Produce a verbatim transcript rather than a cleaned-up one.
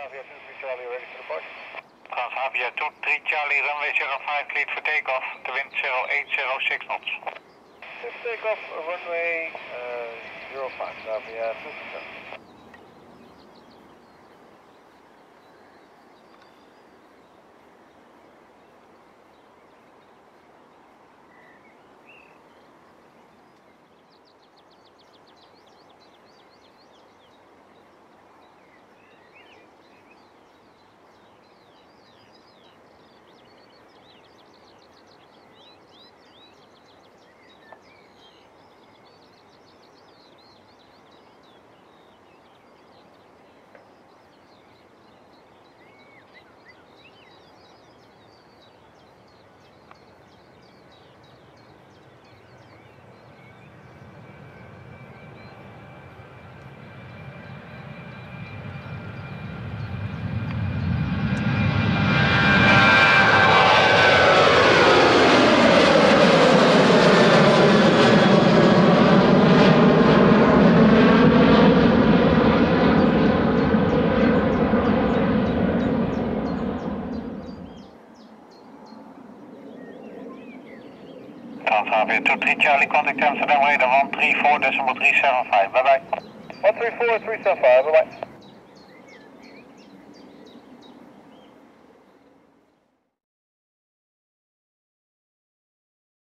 Transavia two three Charlie ready for depart. Transavia two three Charlie, runway zero five, cleared for takeoff. The wind zero eight zero six knots. Clear for takeoff, runway uh, zero five, Transavia two three Charlie. Transavia two three Charlie, contact Amsterdam radar one three four decimal three seven five. Bye bye. one three four three seven five, bye bye.